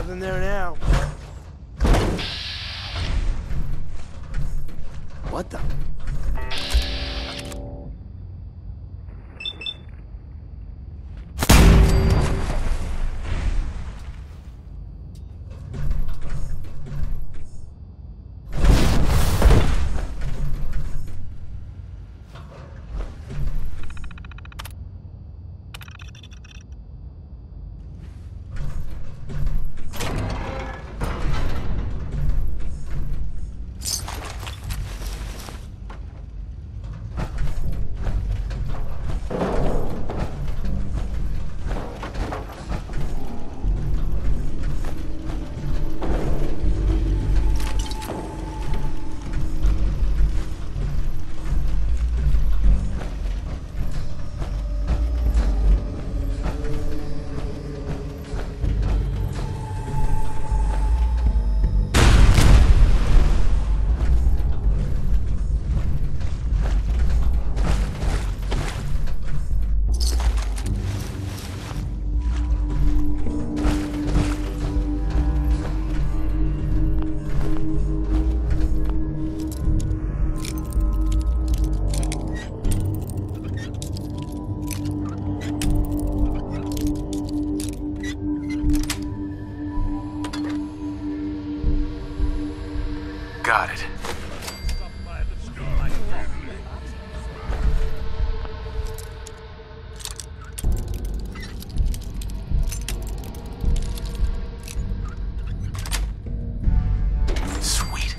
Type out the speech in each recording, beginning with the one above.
Nothing there now. What the? Got it. Sweet.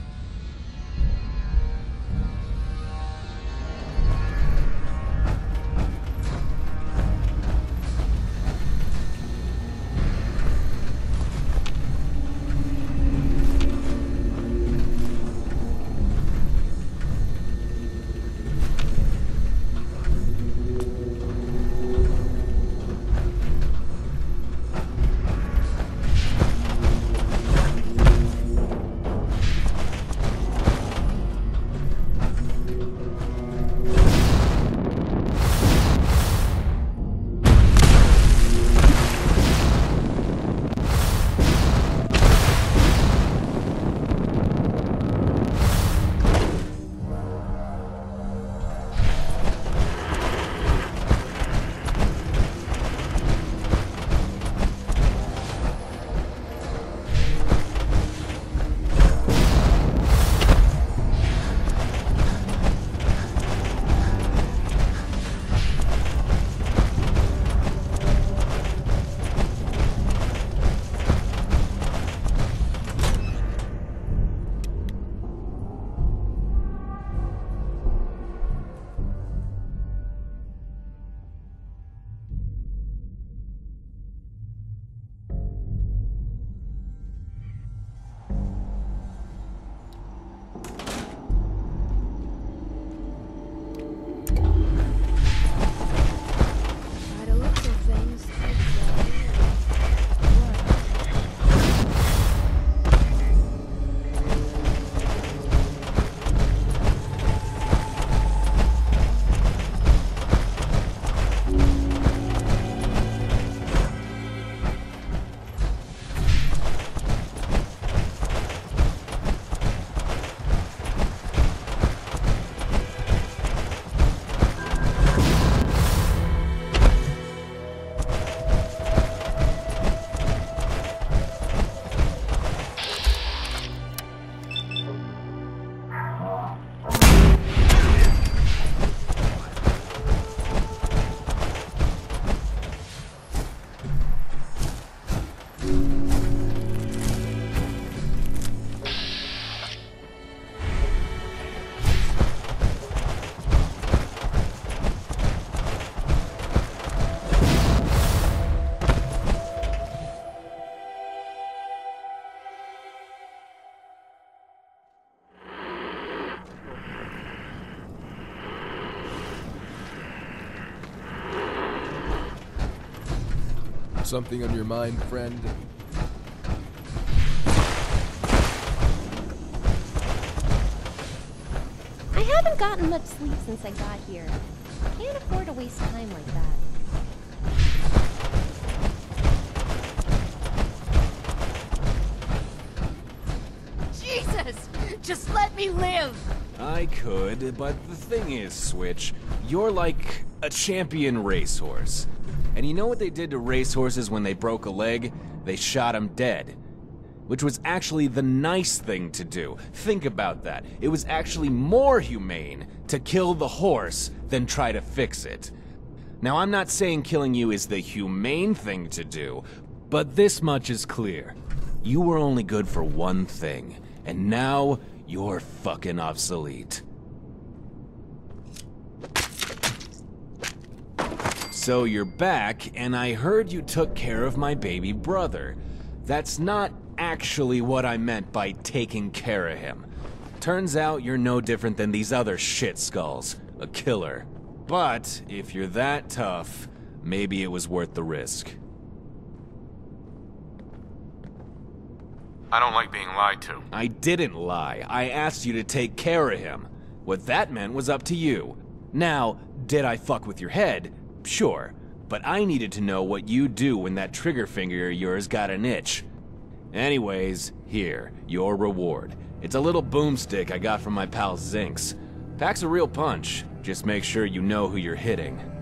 Something on your mind, friend? I haven't gotten much sleep since I got here. Can't afford to waste time like that. Just let me live! I could, but the thing is, Switch, you're like a champion racehorse. And you know what they did to racehorses when they broke a leg? They shot them dead. Which was actually the nice thing to do. Think about that. It was actually more humane to kill the horse than try to fix it. Now, I'm not saying killing you is the humane thing to do, but this much is clear. You were only good for one thing, and now you're fucking obsolete. So you're back, and I heard you took care of my baby brother. That's not actually what I meant by taking care of him. Turns out you're no different than these other shit skulls, a killer. But if you're that tough, maybe it was worth the risk. I don't like being lied to. I didn't lie. I asked you to take care of him. What that meant was up to you. Now, did I fuck with your head? Sure. But I needed to know what you do when that trigger finger of yours got an itch. Anyways, here, your reward. It's a little boomstick I got from my pal Zinx. Packs a real punch. Just make sure you know who you're hitting.